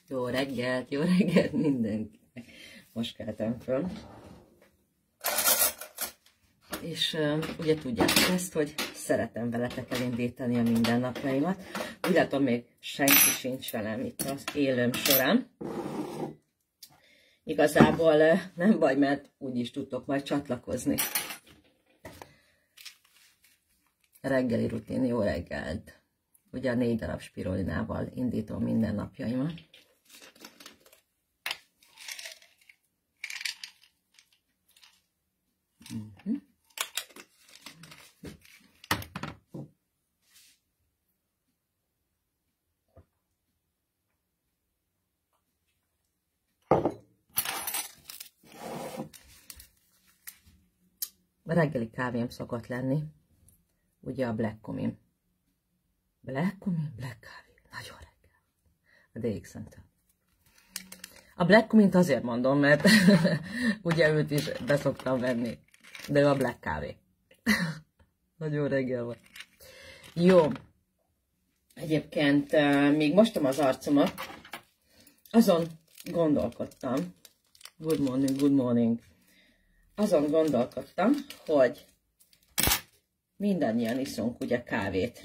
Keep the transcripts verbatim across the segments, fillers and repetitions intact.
Jó reggelt, jó reggelt mindenkinek. Most keltem föl. És uh, ugye tudjátok ezt, hogy szeretem veletek elindítani a mindennapjaimat. Úgy látom, még senki sincs velem itt az élőm során. Igazából uh, nem baj, mert úgyis tudtok majd csatlakozni. Reggeli rutin, jó reggelt. Ugye a négy darab spirulinával indítom mindennapjaimat. Uh-huh. A reggeli kávém szokott lenni, ugye a Black Cumin. Black Cumin, Black kávé, nagyon reggel. A dé iksz-től. A Black Cumint azért mondom, mert ugye őt is beszoktam venni, de ő a Black kávé. Nagyon reggel van. Jó. Egyébként még mostam az arcomat, azon gondolkodtam, good morning, good morning, azon gondolkodtam, hogy mindannyian iszunk ugye kávét.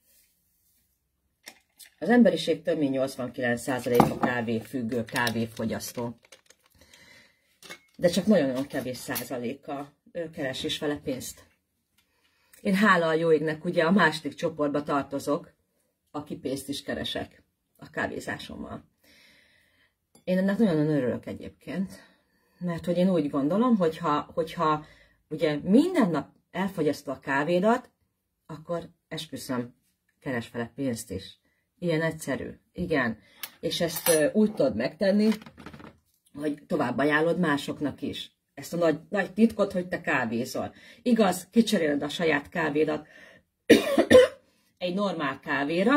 Az emberiség több mint nyolcvankilenc százaléka kávéfüggő, kávéfogyasztó. De csak nagyon-nagyon kevés százaléka keres is vele pénzt. Én hála a jó égnek ugye a második csoportba tartozok, aki pénzt is keresek a kávézásommal. Én ennek nagyon-nagyon örülök egyébként, mert hogy én úgy gondolom, hogyha, hogyha ugye minden nap elfogyasztod a kávédat, akkor esküszöm, keres vele pénzt is. Ilyen egyszerű, igen. És ezt uh, úgy tudod megtenni, hogy tovább ajánlod másoknak is. Ezt a nagy, nagy titkot, hogy te kávézol. Igaz, kicseréled a saját kávédat egy normál kávéra,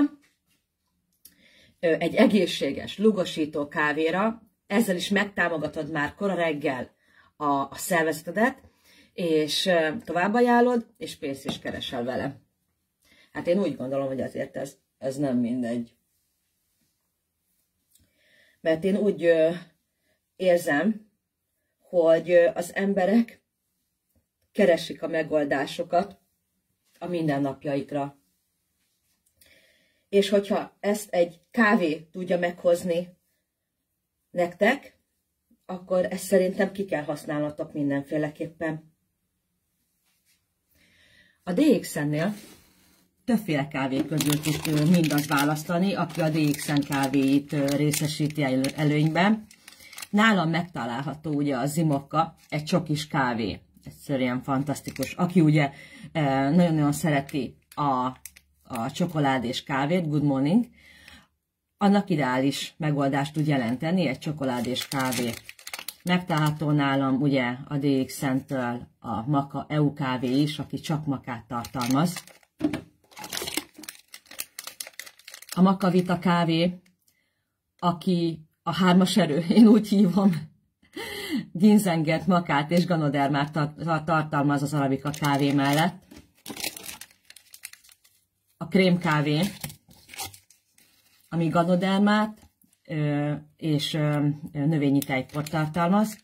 egy egészséges, lugosító kávéra, ezzel is megtámogatod már kora reggel a, a szervezetedet, és uh, tovább ajánlod, és pénzt is keresel vele. Hát én úgy gondolom, hogy azért ez Ez nem mindegy. Mert én úgy ö, érzem, hogy ö, az emberek keresik a megoldásokat a mindennapjaikra. És hogyha ezt egy kávé tudja meghozni nektek, akkor ezt szerintem ki kell használnatok mindenféleképpen. A dé iksz-nél többféle kávé közül tud mindaz választani, aki a dé iksz kávéit részesíti előnyben. Nálam megtalálható ugye a Zimokka, egy csokis kávé. Egyszerűen fantasztikus. Aki ugye nagyon-nagyon szereti a, a csokoládés kávét, good morning, annak ideális megoldást tud jelenteni egy csokoládés kávé. Megtalálható nálam ugye a dé iksz-től a Maka é u kávé is, aki csak makát tartalmaz. A Makavita kávé, aki a hármas erő, én úgy hívom, ginzenget, makát és ganodermát tartalmaz az arabika kávé mellett. A krémkávé, ami ganodermát és növényi tejport tartalmaz.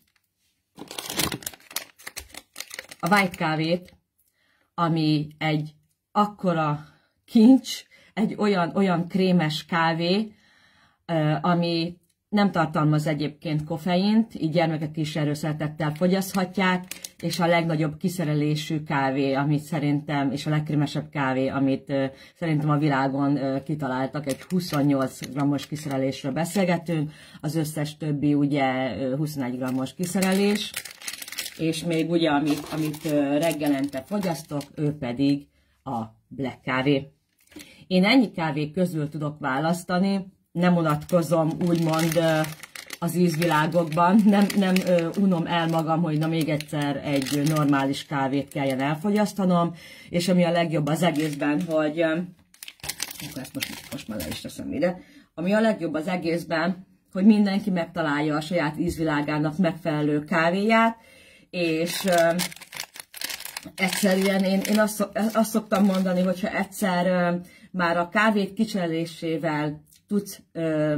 A white kávét, ami egy akkora kincs, egy olyan, olyan krémes kávé, ami nem tartalmaz egyébként koffeint, így gyermekek is erőszeretettel fogyaszthatják, és a legnagyobb kiszerelésű kávé, amit szerintem, és a legkrémesebb kávé, amit szerintem a világon kitaláltak, egy huszonnyolc grammos kiszerelésről beszélgetünk, az összes többi ugye huszonegy grammos kiszerelés, és még ugye, amit, amit reggelente fogyasztok, ő pedig a black kávé. Én ennyi kávé közül tudok választani, nem unatkozom úgymond az ízvilágokban, nem, nem unom el magam, hogy na még egyszer egy normális kávét kelljen elfogyasztanom, és ami a legjobb az egészben, hogy, akkor ezt most, most már le is teszem ide, ami a legjobb az egészben, hogy mindenki megtalálja a saját ízvilágának megfelelő kávéját, és egyszerűen én, én azt, azt szoktam mondani, hogyha egyszer már a kávét kicserélésével tudsz ö,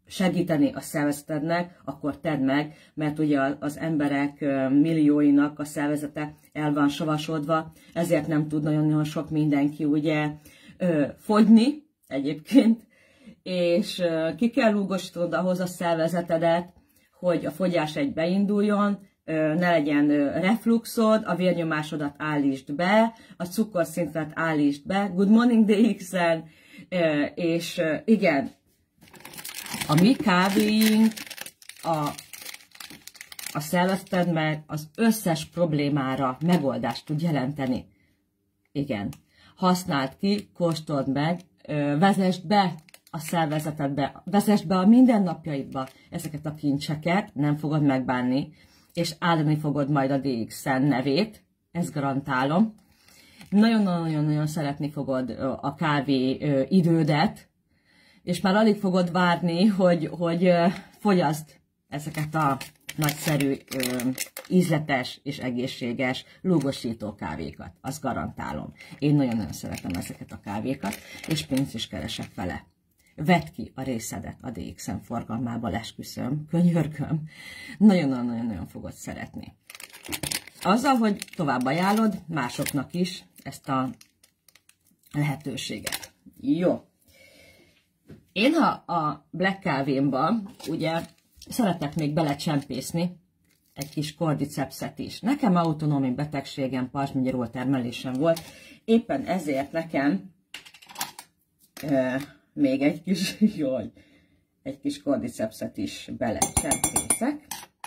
segíteni a szervezetednek, akkor tedd meg, mert ugye az emberek millióinak a szervezete el van savasodva, ezért nem tud nagyon-nagyon sok mindenki ugye fogyni egyébként, és ki kell rúgosítod ahhoz a szervezetedet, hogy a fogyás egy beinduljon, ne legyen refluxod, a vérnyomásodat állítsd be, a cukorszintet állítsd be. Good morning, dé iksz-en, és igen, a mi kávéink a, a szervezetedben az összes problémára megoldást tud jelenteni. Igen, használd ki, kóstold meg, vezesd be a szervezetedbe, vezesd be a mindennapjaidba ezeket a kincseket, nem fogod megbánni, és áldani fogod majd a dé iksz-en nevét, ezt garantálom. Nagyon-nagyon-nagyon szeretni fogod a kávé idődet, és már alig fogod várni, hogy, hogy fogyaszd ezeket a nagyszerű, ízletes és egészséges lúgosító kávékat. Azt garantálom. Én nagyon-nagyon szeretem ezeket a kávékat, és pénzt is keresek vele. Vedd ki a részedet a dé iksz-en forgalmába, esküszöm, könyörgöm. Nagyon-nagyon-nagyon fogod szeretni. Azzal, hogy tovább ajánlod másoknak is ezt a lehetőséget. Jó. Én ha a black kávémban, ugye, szeretek még belecsempészni egy kis cordycepset is. Nekem autonómi betegségem, pajzsmirigyról termelésem volt, éppen ezért nekem e, még egy kis, jaj, egy kis cordycepset is belecsempészek.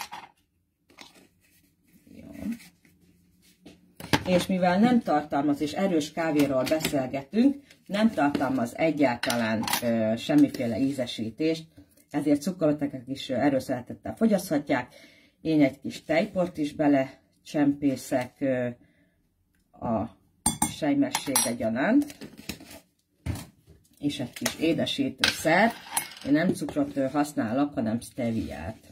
Jó. És mivel nem tartalmaz, és erős kávéról beszélgetünk, nem tartalmaz egyáltalán ö, semmiféle ízesítést, ezért cukorbetegek is erőszeretettel fogyaszthatják. Én egy kis tejport is bele csempészek ö, a sejmességre gyanánt, és egy kis édesítőszer. Én nem cukrot használok, hanem steviát.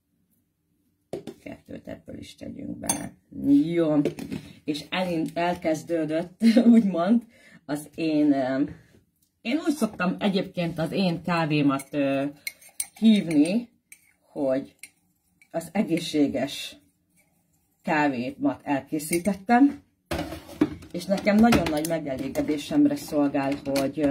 Kettőt ebből is tegyünk bele. Jó, és elind, elkezdődött, úgymond, az én, én úgy szoktam egyébként az én kávémat hívni, hogy az egészséges kávémat elkészítettem, és nekem nagyon nagy megelégedésemre szolgál, hogy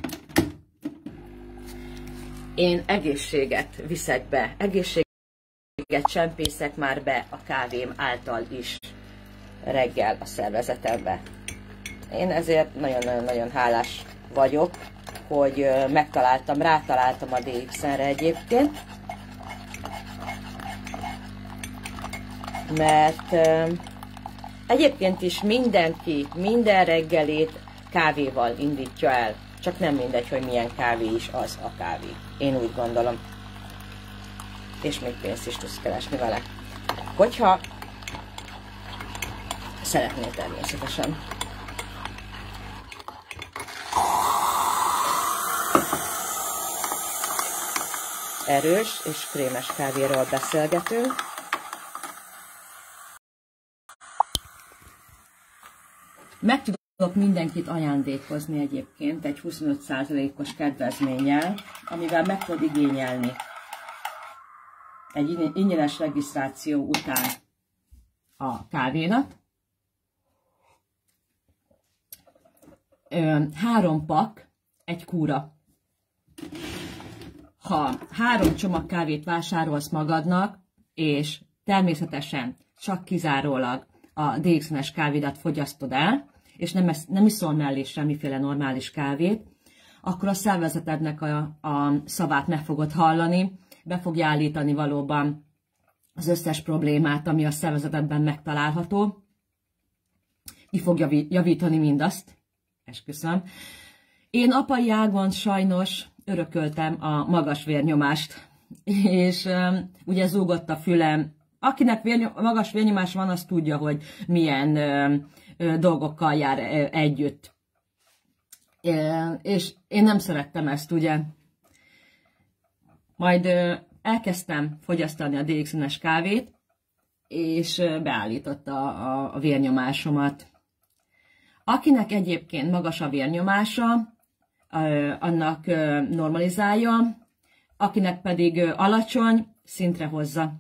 én egészséget viszek be, egészséget csempészek már be a kávém által is reggel a szervezetembe. Én ezért nagyon-nagyon hálás vagyok, hogy megtaláltam, rátaláltam a dé iksz-enre egyébként, mert egyébként is mindenki minden reggelét kávéval indítja el, csak nem mindegy, hogy milyen kávé is az a kávé. Én úgy gondolom. És még pénzt is tudsz keresni vele. Hogyha szeretnél természetesen. Erős és krémes kávéról beszélgetünk. Meg tudok mindenkit ajándékozni egyébként egy huszonöt százalékos kedvezménnyel, amivel meg tudod igényelni egy ingyenes regisztráció után a kávénak. Három pak, egy kúra. Ha három csomag kávét vásárolsz magadnak, és természetesen csak kizárólag a dé iksz-es kávédat fogyasztod el, és nem, nem iszol mellé semmiféle normális kávét, akkor a szervezetednek a, a szavát meg fogod hallani, be fogja állítani valóban az összes problémát, ami a szervezetedben megtalálható, ki fog javítani mindazt, esküszöm. Én apai ágon sajnos örököltem a magas vérnyomást, és um, ugye zúgott a fülem. Akinek vérnyom, magas vérnyomás van, az tudja, hogy milyen um, dolgokkal jár uh, együtt. Uh, és én nem szerettem ezt, ugye. Majd uh, elkezdtem fogyasztani a dé iksz-es kávét, és uh, beállította a, a vérnyomásomat. Akinek egyébként magas a vérnyomása, uh, annak uh, normalizálja, akinek pedig alacsony, szintre hozza.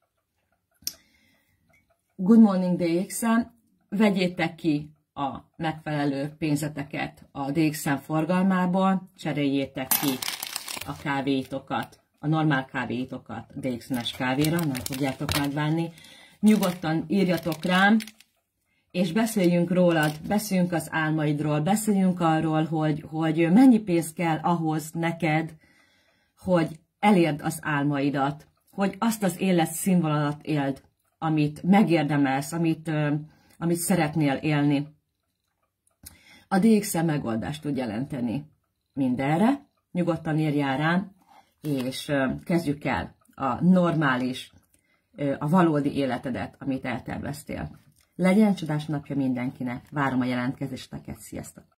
Good Morning dé iksz-en, vegyétek ki a megfelelő pénzeteket a dé iksz-en forgalmából, cseréljétek ki a kávéitokat, a normál kávéitokat dé iksz-es kávéra, nem fogjátok megbánni. Nyugodtan írjatok rám, és beszéljünk rólad, beszéljünk az álmaidról, beszéljünk arról, hogy, hogy mennyi pénz kell ahhoz neked, hogy elérd az álmaidat, hogy azt az életszínvonalat éld, amit megérdemelsz, amit, amit szeretnél élni. A dé iksz megoldást tud jelenteni mindenre. Nyugodtan írjál rám, és kezdjük el a normális, a valódi életedet, amit elterveztél. Legyen csodás napja mindenkinek, várom a jelentkezéseteket, sziasztok!